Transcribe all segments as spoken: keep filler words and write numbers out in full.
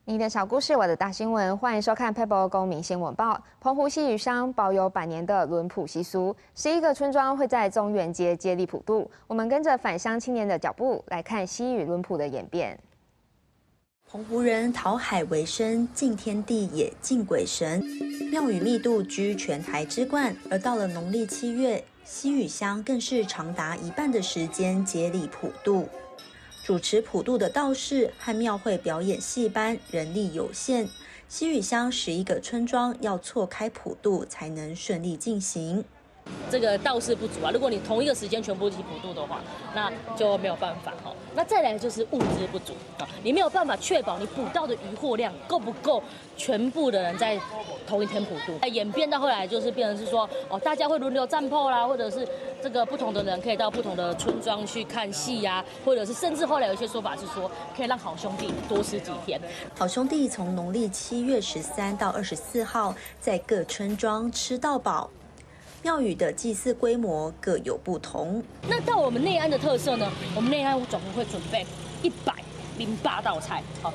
你的小故事，我的大新闻，欢迎收看 Pebble 公民新闻报。澎湖西屿乡保有百年的轮普习俗，十一个村庄会在中元节接力普渡。我们跟着返乡青年的脚步，来看西屿轮普的演变。 澎湖人讨海为生，敬天地也敬鬼神，庙宇密度居全台之冠。而到了农历七月，西屿乡更是长达一半的时间接力普渡。主持普渡的道士和庙会表演戏班人力有限，西屿乡十一个村庄要错开普渡才能顺利进行。 这个道士不足啊，如果你同一个时间全部一起普渡的话，那就没有办法哈。那再来就是物资不足啊，你没有办法确保你捕到的渔获量够不够，全部的人在同一天普渡。演变到后来就是变成是说，哦，大家会轮流站炮啦，或者是这个不同的人可以到不同的村庄去看戏呀、啊，或者是甚至后来有一些说法是说，可以让好兄弟多吃几天。 好兄弟从农历七月十三到二十四号，在各村庄吃到饱。庙宇的祭祀规模各有不同。 那到我们内安的特色呢？我们内安总共会准备一百零八道菜。好，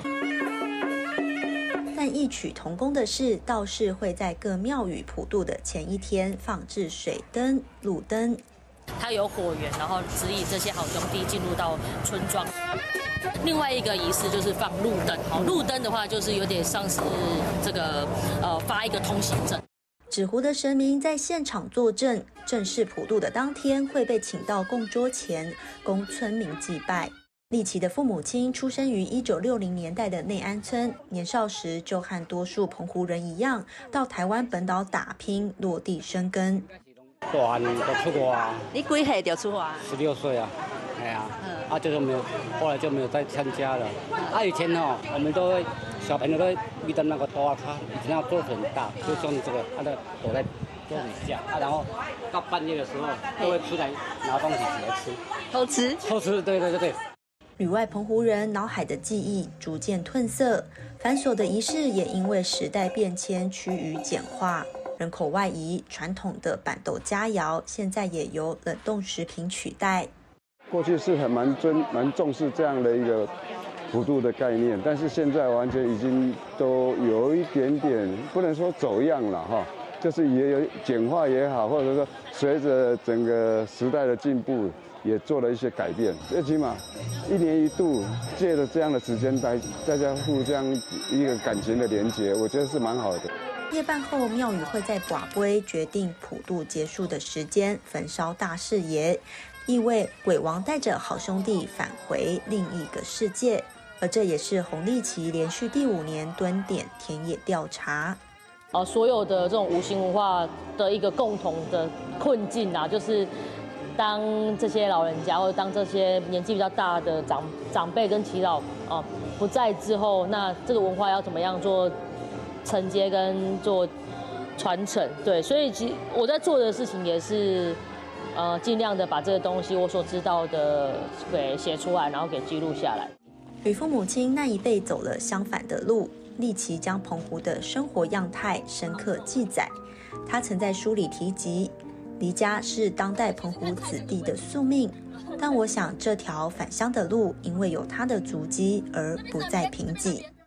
但异曲同工的是，道士会在各庙宇普渡的前一天放置水灯、路灯。 它有火源，然后指引这些好兄弟进入到村庄。另外一个仪式就是放路灯。好，路灯的话就是有点像是这个呃发一个通行证。 纸湖的神明在现场坐镇，正式普渡的当天会被请到供桌前，供村民祭拜。立奇的父母亲出生于一九六零年代的内安村，年少时就和多数澎湖人一样，到台湾本岛打拼，落地生根。 大汉就出国啊！ 你几岁就出国？ 十六岁啊，哎呀、啊，嗯、啊就是没有，后来就没有再参加了。啊，以前哦，我们都会小朋友都会遇到那个大卡，以前要做很大，就像这个，他的躲在桌底下啊，然后到半夜的时候都会出来拿东西起来吃， 偷吃， 偷吃，对对对对。 旅外澎湖人脑海的记忆逐渐褪色，繁琐的仪式也因为时代变迁趋于简化。人口外移，传统的板豆佳肴现在也由冷冻食品取代。 过去是很蛮尊蛮重视这样的一个普渡的概念，但是现在完全已经都有一点点不能说走样了哈，就是也有简化也好，或者说随着整个时代的进步，也做了一些改变。最起码一年一度，借着这样的时间来大家互相一个感情的连结，我觉得是蛮好的。 夜半后，庙宇会在跋杯决定普渡结束的时间，焚烧大士爷，意味鬼王带着好兄弟返回另一个世界。而这也是洪立奇连续第五年蹲点田野调查。 呃，所有的这种无形文化的一个共同的困境啊，就是当这些老人家或者当这些年纪比较大的长长辈跟耆老啊、呃、不在之后，那这个文化要怎么样做承接跟做传承？对，所以其实我在做的事情也是，呃，尽量的把这个东西我所知道的给写出来，然后给记录下来。 与父母亲那一辈走了相反的路，立奇将澎湖的生活样态深刻记载。他曾在书里提及，离家是当代澎湖子弟的宿命，但我想这条返乡的路，因为有他的足迹而不再贫瘠。